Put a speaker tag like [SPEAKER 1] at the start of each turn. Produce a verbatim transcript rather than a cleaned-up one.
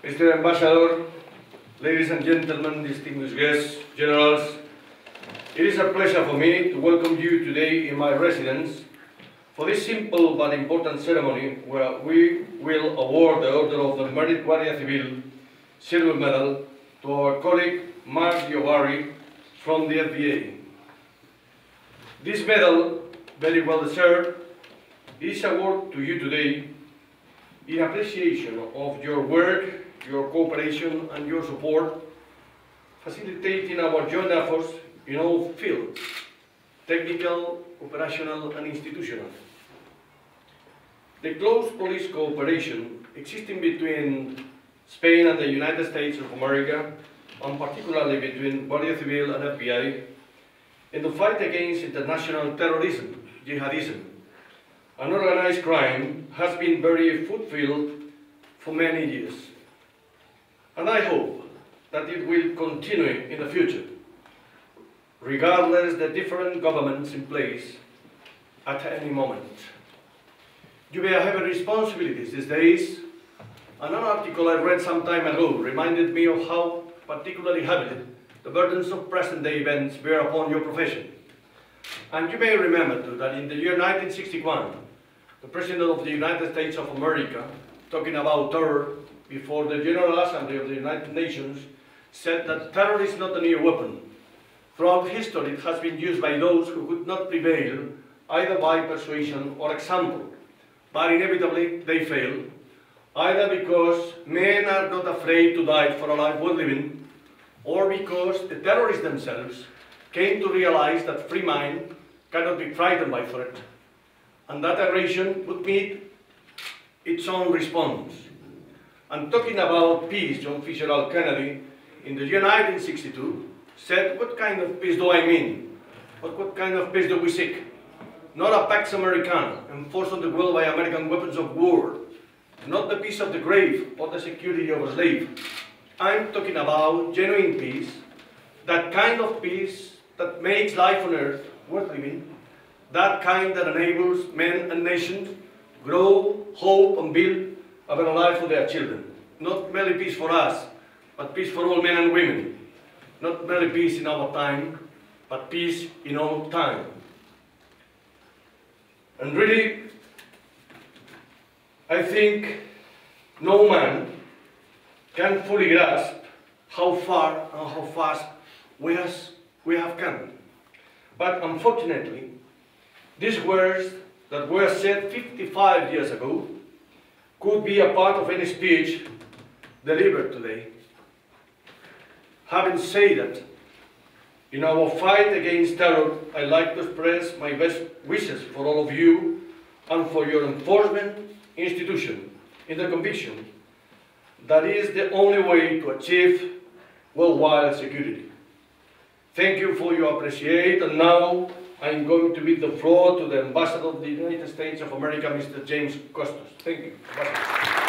[SPEAKER 1] Mister Ambassador, ladies and gentlemen, distinguished guests, generals, it is a pleasure for me to welcome you today in my residence for this simple but important ceremony where we will award the Order of the Merit Guardia Civil Silver Medal to our colleague Mark Diogari from the F B A. This medal, very well deserved, is awarded to you today in appreciation of your work, your cooperation and your support, facilitating our joint efforts in all fields, technical, operational and institutional. The close police cooperation existing between Spain and the United States of America, and particularly between Guardia Civil and F B I, in the fight against international terrorism, jihadism, and organized crime has been very fruitful for many years. And I hope that it will continue in the future, regardless of the different governments in place at any moment. You may have responsibilities these days, and an article I read some time ago reminded me of how particularly heavily the burdens of present-day events bear upon your profession. And you may remember too that in the year nineteen sixty-one, the President of the United States of America, talking about terror before the General Assembly of the United Nations, said that terror is not a new weapon. Throughout history, it has been used by those who could not prevail either by persuasion or example, but inevitably they fail, either because men are not afraid to die for a life worth living, or because the terrorists themselves came to realize that free mind cannot be frightened by threat, and that aggression would meet its own response. And talking about peace, John Fitzgerald Kennedy, in the year nineteen sixty-two, said, "What kind of peace do I mean? But what kind of peace do we seek? Not a Pax Americana enforced on the world by American weapons of war, not the peace of the grave or the security of a slave. I'm talking about genuine peace, that kind of peace that makes life on earth worth living, that kind that enables men and nations grow, hope and build a better life for their children. Not merely peace for us, but peace for all men and women. Not merely peace in our time, but peace in all time." And really, I think no man can fully grasp how far and how fast we, has, we have come. But unfortunately, these words that were said fifty-five years ago could be a part of any speech delivered today. Having said that, in our fight against terror, I'd like to express my best wishes for all of you and for your enforcement institution in the conviction that is the only way to achieve worldwide security. Thank you for your appreciation, and now I'm going to give the floor to the Ambassador of the United States of America, Mister James Costos. Thank you. Bye.